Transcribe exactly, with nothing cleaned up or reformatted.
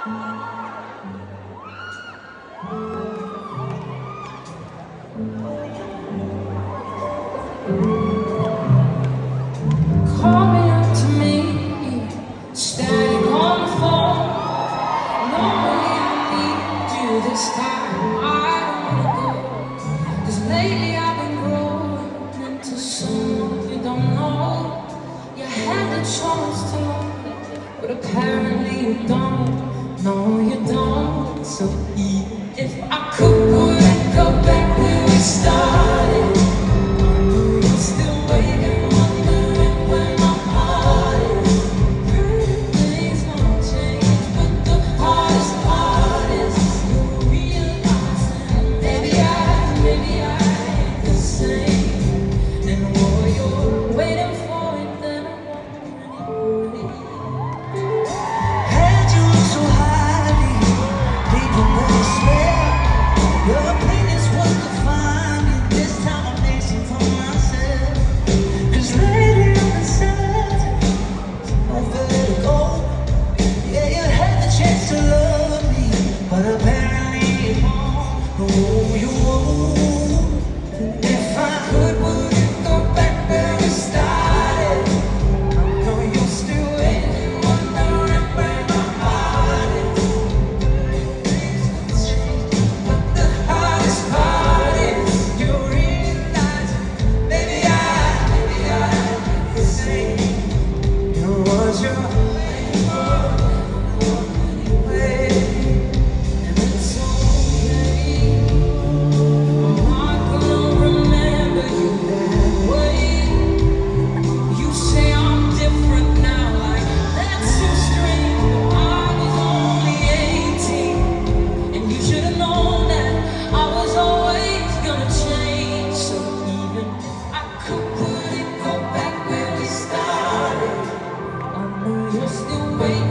Calling out to me, standing on the phone. Normally I need you this time. I don't wanna go, 'cause lately I've been growing into someone you don't know. You had the choice to love, but apparently you don't. No, you don't. So even if I could, would I go back where we started? You're still waiting, wondering where my heart is. Things won't change, but the hardest part is you realizing maybe I, maybe I ain't the same. And while you're waiting for it, then I won't anymore. Had you look so highly, people never smell. Your opinions was defining. This time I'm facing for myself. 'Cause lately I've been sad, nowhere to go. Yeah, you had the chance to love me, but apparently you won't. No, you won't. If I could, would you go back where we started? I know you're still waiting, wondering where my heart is. But the hardest part is you realize maybe I, maybe I ain't the same. It was your way, And it's okay. I'm not gonna remember you that way. You say I'm different now, like that's so strange. But I was only eighteen, and you should have known that I was always gonna change. So even if I could, would it go back where we started? I know you're still waiting.